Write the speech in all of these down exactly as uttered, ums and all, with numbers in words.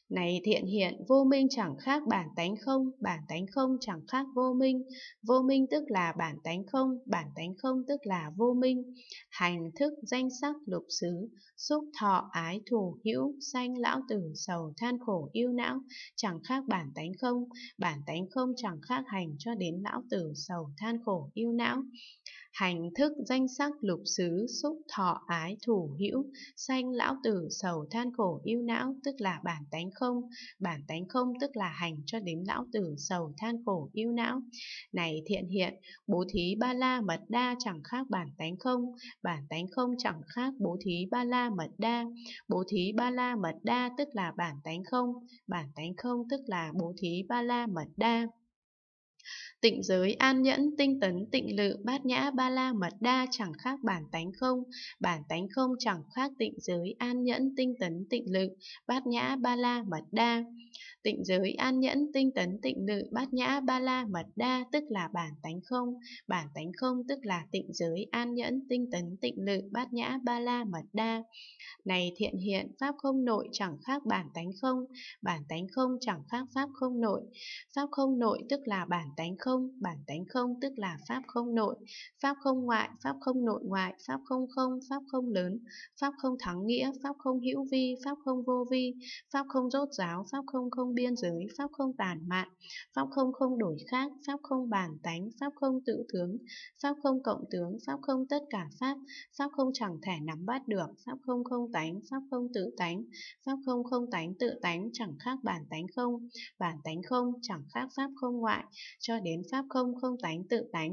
Này thiện hiện, vô minh chẳng khác bản tánh không, bản tánh không chẳng khác vô minh. Vô minh tức là bản tánh không, bản tánh không tức là vô minh. Hành thức danh sắc lục xứ, xúc thọ ái thủ hữu, sanh lão tử sầu than khổ ưu não, chẳng khác bản tánh không, bản tánh không chẳng khác hành cho đến lão tử sầu than khổ ưu não. Hành thức danh sắc lục xứ, xúc thọ ái thủ hữu, sanh lão tử sầu than khổ ưu não tức là bản tánh không, bản tánh không tức là hành cho đến lão tử sầu than khổ ưu não. Này thiện hiện, bố thí ba la mật đa chẳng khác bản tánh không, bản tánh không chẳng khác bố thí ba la mật đa. Bố thí ba la mật đa tức là bản tánh không, bản tánh không tức là bố thí ba la mật đa. Tịnh giới an nhẫn tinh tấn tịnh lự bát nhã ba la mật đa chẳng khác bản tánh không, bản tánh không chẳng khác tịnh giới an nhẫn tinh tấn tịnh lự bát nhã ba la mật đa. Tịnh giới an nhẫn tinh tấn tịnh lự bát nhã ba la mật đa tức là bản tánh không, bản tánh không tức là tịnh giới an nhẫn tinh tấn tịnh lự bát nhã ba la mật đa. Này thiện hiện, pháp không nội chẳng khác bản tánh không, bản tánh không chẳng khác pháp không nội. Pháp không nội tức là bản tánh không, bản tánh không tức là pháp không nội. Pháp không ngoại, pháp không nội ngoại, pháp không không, pháp không lớn, pháp không thắng nghĩa, pháp không hữu vi, pháp không vô vi, pháp không rốt ráo, pháp không không biên giới, pháp không tàn mạn, pháp không không đổi khác, pháp không bản tánh, pháp không tự tướng, pháp không cộng tướng, pháp không tất cả pháp, pháp không chẳng thể nắm bắt được, pháp không không tánh, pháp không tự tánh, pháp không không tánh tự tánh chẳng khác bản tánh không, bản tánh không chẳng khác pháp không ngoại, cho đến pháp không không tánh tự tánh.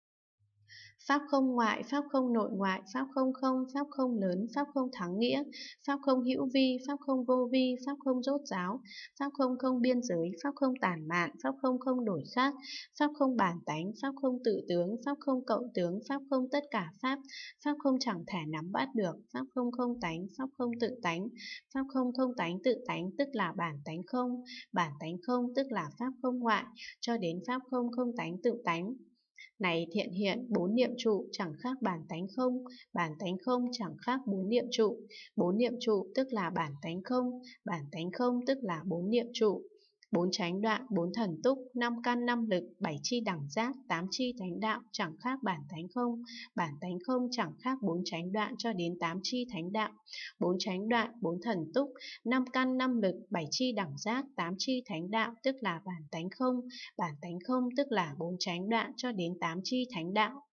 Pháp không ngoại, pháp không nội ngoại, pháp không không, pháp không lớn, pháp không thắng nghĩa, pháp không hữu vi, pháp không vô vi, pháp không rốt ráo, pháp không không biên giới, pháp không tản mạn, pháp không không đổi khác, pháp không bản tánh, pháp không tự tướng, pháp không cộng tướng, pháp không tất cả pháp, pháp không chẳng thể nắm bắt được, pháp không không tánh, pháp không tự tánh, pháp không không tánh tự tánh tức là bản tánh không, bản tánh không tức là pháp không ngoại, cho đến pháp không không tánh tự tánh. Này thiện hiện, bốn niệm trụ chẳng khác bản tánh không, bản tánh không chẳng khác bốn niệm trụ. Bốn niệm trụ tức là bản tánh không, bản tánh không tức là bốn niệm trụ. Bốn chánh đoạn, bốn thần túc, năm căn năm lực, bảy chi đẳng giác, tám chi thánh đạo chẳng khác bản tánh không, bản tánh không chẳng khác bốn chánh đoạn cho đến tám chi thánh đạo. Bốn chánh đoạn, bốn thần túc, năm căn năm lực, bảy chi đẳng giác, tám chi thánh đạo tức là bản tánh không, bản tánh không tức là bốn chánh đoạn cho đến tám chi thánh đạo.